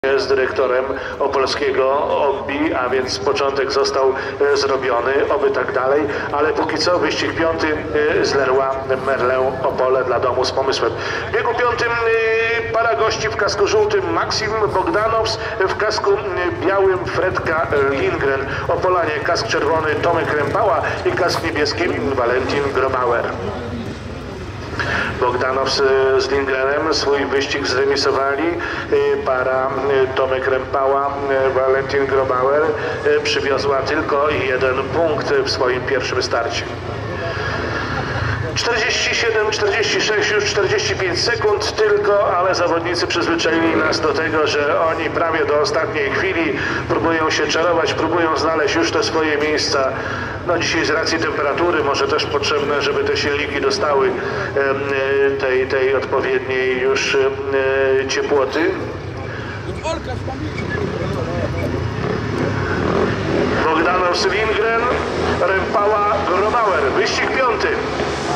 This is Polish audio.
z dyrektorem opolskiego OBI, a więc początek został zrobiony, oby tak dalej, ale póki co wyścig piąty z Leroy Merlin Opole dla domu z pomysłem. W biegu piątym para gości w kasku żółtym Maksim Bogdanows, w kasku białym Fredka Lindgren, Opolanie kask czerwony Tomek Rempała i kask niebieski Valentin Grobauer. Bogdanows z Lindgrenem swój wyścig zremisowali. Para Tomek Rempała, Valentin Grobauer przywiozła tylko jeden punkt w swoim pierwszym starcie. 47, 46, już 45 sekund tylko, ale zawodnicy przyzwyczaili nas do tego, że oni prawie do ostatniej chwili próbują się czarować, próbują znaleźć już te swoje miejsca. No dzisiaj z racji temperatury może też potrzebne, żeby te silniki dostały tej odpowiedniej już ciepłoty. Bogdanows, Lindgren, Rempała, Grobauer. Wyścig piąty.